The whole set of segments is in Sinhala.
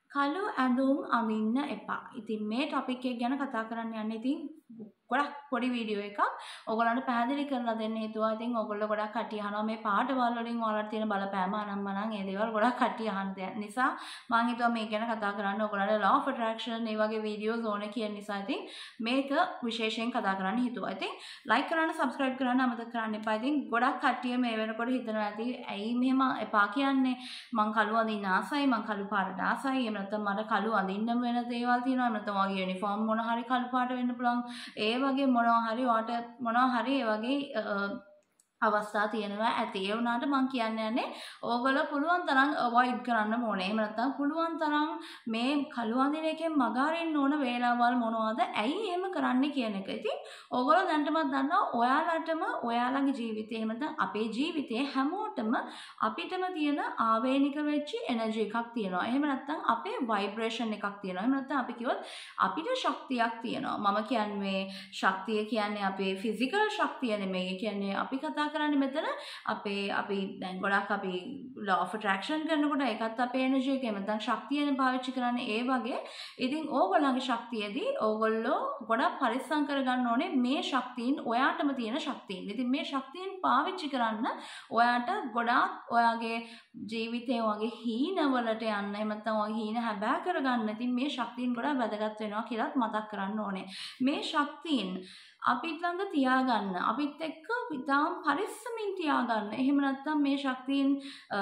කළු ඇඳුම් අඳින්න එපා. ඉතින් මේ ටොපික් එක ගැන කතා කරන්න යන්නේ ඉතින් ගොඩක් පොඩි වීඩියෝ එකක්. ඔයගොල්ලන්ට පැහැදිලි කරලා දෙන්න හිතුවා. ඉතින් ඔයගොල්ලෝ ගොඩක් කට්ටිය අහනවා මේ පාටවල් වලින් ඔයාලට තියෙන බලපෑම අනම්මනම් ඒ දේවල් ගොඩක් කට්ටිය අහන නිසා මම හිතුවා මේ ගැන කතා කරන්න. ඔයගොල්ලන්ට law of attraction මේ වගේ වීඩියෝස් ඕන කියන නිසා ඉතින් මේක විශේෂයෙන් කතා කරන්න හිතුවා. ඉතින් like කරන්න subscribe කරන්න අමතක කරන්න එපා. ඉතින් ගොඩක් කට්ටිය මේ වෙනකොට හිතනවා ඇති ඇයි මෙහෙම එපා කියන්නේ මං කළු අඳින්න ආසයි මං කළු පාටට ආසයි එහෙම නැත්නම් මට කළු අඳින්න වෙන දේවල් තියෙනවා එහෙම නැත්නම් වගේ යුනිෆෝම් මොන හරි කළු පාට වෙන්න පුළුවන් ඒ වගේ මොනවා හරි ඔයාට මොනවා හරි ඒ වගේ අවස්ථා තියෙනවා ඇති ඒ වුණාට මම කියන්නේ ඕගොල්ලෝ පුළුවන් තරම් අවොයිඩ් කරන්න ඕනේ. එහෙම නැත්නම් පුළුවන් තරම් මේ කළු අඳින එකෙන් මග අරින්න ඕන වේලාවල් මොනවද? ඇයි එහෙම කරන්නේ කියන එක. ඉතින් ඕගොල්ලෝ දැනටමත් දන්නවා ඔයාලටම ඔයාලගේ ජීවිතේ එහෙම නැත්නම් අපේ ජීවිතේ හැමෝටම අපිටම තියෙන ආවේනික වෙච්ච එනර්ජි එකක් තියෙනවා. එහෙම නැත්නම් අපේ ভাইබ්‍රේෂන් එකක් තියෙනවා. එහෙම නැත්නම් අපි කිව්වොත් අපිට ශක්තියක් තියෙනවා. මම කියන්නේ ශක්තිය කියන්නේ අපේ ෆිසිකල් ශක්තිය නෙමෙයි. කියන්නේ අපි කතා කරන්නේ මෙතන අපි දැන් ගොඩක් අපි law of attraction කරනකොට ඒකත් අපේ එනර්ජි එක නැත්නම් ශක්තියනේ පාවිච්චි කරන්නේ ඒ වගේ. ඉතින් ඕගොල්ලන්ගේ ශක්තියදී ඕගොල්ලෝ ගොඩක් පරිස්සම් කරගන්න ඕනේ මේ ශක්තියින් ඔයාටම තියෙන ශක්තියින්. ඉතින් මේ ශක්තියින් පාවිච්චි කරන්න ඔයාට ගොඩාක් ඔයාගේ ජීවිතේ වගේ හීනවලට යන්න එහෙම නැත්නම් ඔය හීන හැබෑ කරගන්න. ඉතින් මේ ශක්තියින් ගොඩක් වැදගත් වෙනවා කියලාත් මතක් කරන්න ඕනේ. මේ ශක්තියින් අපිට ළඟ තියාගන්න අපිත් එක්ක ඉතාම පරිස්සමින් තියාගන්න. එහෙම නැත්නම් මේ ශක්තියින්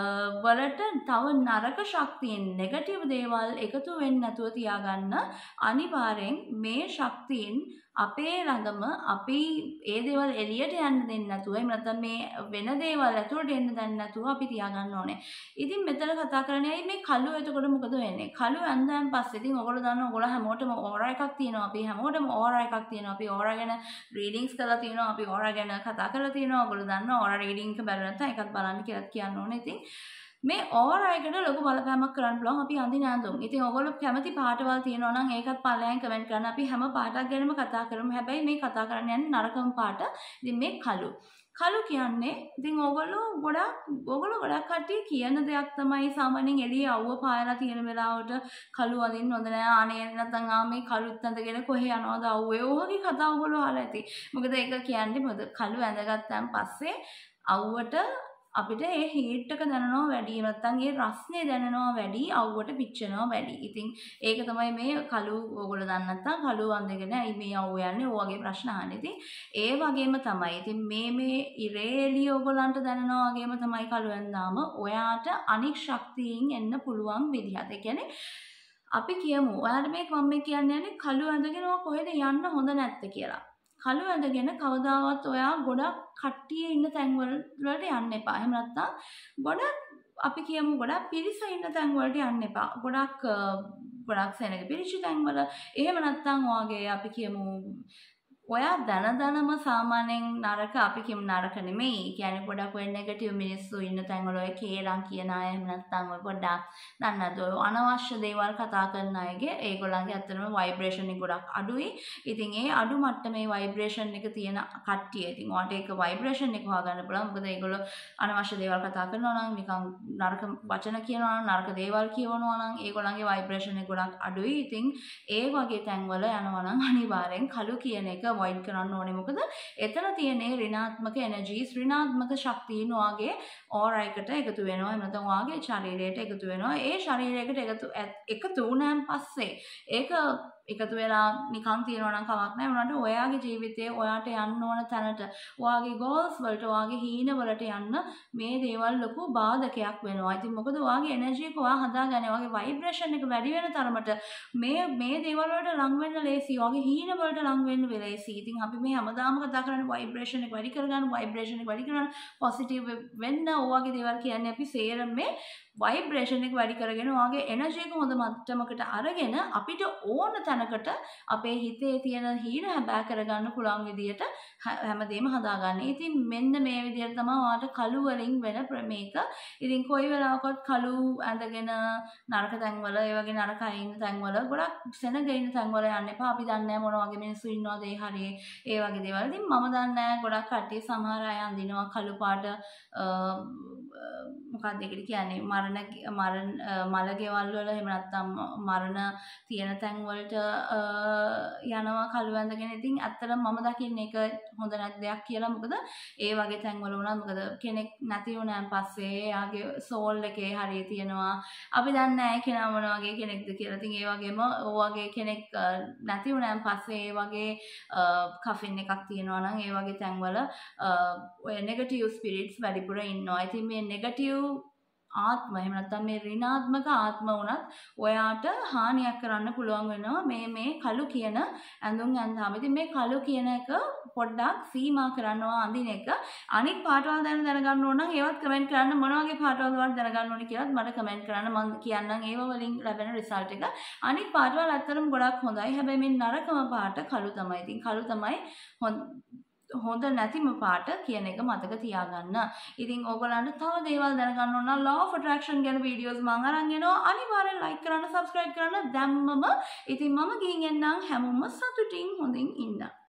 වලට තව නරක ශක්තියින් නෙගටිව් දේවල් එකතු වෙන්නේ නැතුව තියාගන්න අනිවාර්යෙන් මේ ශක්තියින් අපේ ළඟම අපි ඒ දේවල් එළියට යන්න දෙන්නේ නැතුව එහෙම නැත්නම් මේ වෙන දේවල් ඇතුළට එන්න දෙන්නේ නැතුව අපි තියාගන්න ඕනේ. ඉතින් මෙතන කතා කරන්නේ ඇයි මේ කළු එතකොට මොකද වෙන්නේ? කළු ඇඳන් පස්සේ ඉතින් ඔයගොල්ලෝ දන්නවා ඔයගොල්ලෝ හැමෝටම ඕරා එකක් තියෙනවා. අපි හැමෝටම ඕරා එකක් තියෙනවා. අපි ඕරා ගැන රීඩින්ග්ස් කරලා තියෙනවා. අපි ඕරා ගැන කතා කරලා තියෙනවා. ඔයගොල්ලෝ දන්නවා ඕරා රීඩින්ග් එක බැලුවා නැත්නම් ඒකත් බලන්න කියලා කියන්න ඕනේ. ඉතින් මේ ඕරා එකට ලොකු බලපෑමක් කරන්න පුළුවන් අපි අඳින ඇඳුම්. ඉතින් ඔයගොල්ලෝ කැමති පාටවල් තියෙනවා නම් ඒකත් පළයන් කමෙන්ට් කරන්න. අපි හැම පාටක් ගැනම කතා කරමු. හැබැයි මේ කතා කරන්න යන්නේ නරකම පාට. ඉතින් මේ කළු. කළු කියන්නේ ඉතින් ඔයගොල්ලෝ ගොඩක් කට්ටිය කියන දෙයක් තමයි සාමාන්‍යයෙන් එළියේ අවුව පායලා තියෙන වෙලාවට කළු අඳින්න හොඳ නෑ. අනේ නැත්නම් මේ කළුත් ඇඳගෙන කොහේ යනවද අවුවේ. ඔයගේ කතා ඔයගොල්ලෝ අහලා ඇති. මොකද ඒක කියන්නේ මොකද කළු ඇඳගත්තාන් පස්සේ අවුවට අපිට ඒ හීට් එක දැනෙනවා වැඩි නැත්නම් ඒ රස්නේ දැනෙනවා වැඩි අවුවට පිච්චෙනවා වැඩි. ඉතින් ඒක තමයි මේ කළු ඕගොල්ලෝ දන්නේ නැත්නම් කළු අඳගෙන ඇයි මේ අවුව යන්නේ ඔය වගේ ප්‍රශ්න අහන්නේ. ඉතින් ඒ වගේම තමයි. ඉතින් මේ ඉරේලිය ඕගොල්ලන්ට දැනෙනවා වගේම තමයි කළු ඇඳාම ඔයාට අනික් ශක්තියින් එන්න පුළුවන් විදිහට. ඒ කියන්නේ අපි කියමු ඔයාලට මේක මම කියන්නේ කළු ඇඳගෙන ඔය කොහෙද යන්න හොඳ නැත්te කියලා. කළු ඇඳගෙන කවදාවත් ඔයා ගොඩක් කට්ටිය ඉන්න තැන් වලට යන්න එපා. එහෙම නැත්නම් ගොඩක් අපි කියමු ගොඩක් පිරිස ඉන්න තැන් වලට යන්න එපා. ගොඩක් සෙනග පිරිච්ච තැන් වල එහෙම නැත්නම් ඔයගේ අපි කියමු ඔයා දනදනම සාමාන්‍යයෙන් නරක අපි කියමු නරක නෙමෙයි. කියන්නේ ගොඩක් ඔය නෙගටිව් මිනිස්සු ඉන්න තැන් වල ඔය කේලම් කියන අය එහෙම නැත්නම් ඔය පොඩ්ඩක් දන්නද ඔය අනවශ්‍ය දේවල් කතා කරන අයගේ ඒගොල්ලන්ගේ ඇත්තටම ভাইබ්‍රේෂන් එක ගොඩක් අඩුයි. ඉතින් ඒ අඩු මට්ටමේ ভাইබ්‍රේෂන් එක තියෙන කට්ටිය ඉතින් ඔයාට ඒක ভাইබ්‍රේෂන් එක හොයාගන්න පුළුවන්. මොකද ඒගොල්ලෝ අනවශ්‍ය දේවල් කතා කරනවා නම් නිකන් නරක වචන කියනවා නම් නරක දේවල් කියවනවා නම් ඒගොල්ලන්ගේ ভাইබ්‍රේෂන් එක ගොඩක් අඩුයි. ඉතින් ඒ වගේ තැන් වල යනවා නම් අනිවාර්යෙන් කළු කියන එක අවොයිඩ් කරන්න ඕනේ. මොකද එතන තියෙන ඍණාත්මක එනර්ජීස් ඍණාත්මක ශක්තියින් වාගේ ඕරා එකට එකතු වෙනවා. එහෙම නැත්නම් වාගේ ශරීරයට එකතු වෙනවා. ඒ ශරීරයකට එකතු වුණාන් පස්සේ ඒක එකතු වෙලා නිකන් තියනවා නම් කමක් නැහැ. උනාට ඔයාගේ ජීවිතේ ඔයාට යන්න ඕන තැනට ඔයාගේ ගෝල්ස් වලට ඔයාගේ හීන වලට යන්න මේ දේවල් ලොකු බාධකයක් වෙනවා. ඉතින් මොකද ඔයාගේ එනර්ජි එක ඔයා හදාගන්නේ ඔයාගේ ভাইබ්‍රේෂන් එක වැඩි වෙන තරමට මේ දේවල් වලට ලං වෙන්න ලේසි. ඔයාගේ හීන වලට ලං වෙන්න ලේසි. ඉතින් අපි මේ හැමදාම කතා කරන්නේ ভাইබ්‍රේෂන් එක වැඩි කරගන්න ভাইබ්‍රේෂන් එක වැඩි කරගන්න පොසිටිව් වෙන්න ඔයාගේ දේවල් කියන්නේ අපි සේරම මේ ভাইබ්‍රේෂන් එක වැඩි කරගෙන ඔයාගේ එනර්ජි එක හොඳ මට්ටමකට අරගෙන අපිට ඕන තැනකට අපේ හිතේ තියෙන හීන හැබෑ කරගන්න පුළුවන් විදියට හැමදේම හදාගන්න. ඉතින් මෙන්න මේ විදියට තමයි ඔයාට කළු වලින් වෙන ප්‍රමේක. ඉතින් කොයි වෙලාවකවත් කළු ඇඳගෙන නරක තැන්වල ඒ වගේ නරක අය ඉන්න තැන්වල ගොඩක් සෙනග ඉන්න තැන්වල යන්න එපා. අපි දන්නේ නැහැ මොන වගේ මිනිස්සු ඉන්නවද ඒ හරිය ඒ වගේ දේවල්. ඉතින් මම දන්නේ නැහැ ගොඩක් කට්ටිය සමහර අය අඳිනවා කළු පාට මොකක්ද ඒකට කියන්නේ මල ගෙවල් වල එහෙම නැත්නම් මරණ තියෙන තැන් වලට යනවා කළු ඇඳගෙන. ඉතින් ඇත්තටම මම දකින්නේ ඒක හොඳ නැති දෙයක් කියලා. මොකද ඒ වගේ තැන් වල වුණා මොකද කෙනෙක් නැති වුණාන් පස්සේ එයාගේ සෝල් එකේ හරිය තියෙනවා. අපි දන්නේ නැහැ කෙනා මොන වගේ කෙනෙක්ද කියලා. ඉතින් ඒ වගේම වගේ කෙනෙක් නැති වුණාන් පස්සේ ඒ වගේ කෆින් එකක් තියෙනවා නම් ඒ වගේ තැන් වල ඔය නෙගටිව් ස්පිරිට්ස් වැඩිපුර ඉන්නවා. ඉතින් මේ නෙගටිව් ආත්ම එහෙම නැත්නම් මේ ඍණාත්මක ආත්ම වුණත් ඔයාට හානියක් කරන්න පුළුවන් වෙනවා මේ කළු කියන ඇඳුම් ඇඳාම. ඉතින් මේ කළු කියන එක පොඩ්ඩක් සීමා කරනවා අඳින එක. අනිත් පාටවල් දැනගන්න ඕන නම් ඒවත් කමෙන්ට් කරන්න මොන වගේ පාටවල් වලට දැනගන්න ඕනේ කියලාත් මට කමෙන්ට් කරන්න. මම කියන්නම් ඒව වලින් ලැබෙන රිසල්ට් එක. අනිත් පාටවල් ඇත්තටම ගොඩක් හොඳයි. හැබැයි මේ නරකම පාට කළු තමයි. ඉතින් කළු තමයි හොඳ නැතිම පාට කියන එක මතක තියාගන්න. ඉතින් ඕගොල්ලන්ට තව දේවල් දැනගන්න ඕන නම් law of attraction ගැන වීඩියෝස් මම අරන් එනවා. අනිවාර්යෙන් like කරන්න, subscribe කරන්න දැම්මම. ඉතින් මම ගිහින් එන්නම්. හැමෝම සතුටින් හොඳින් ඉන්න.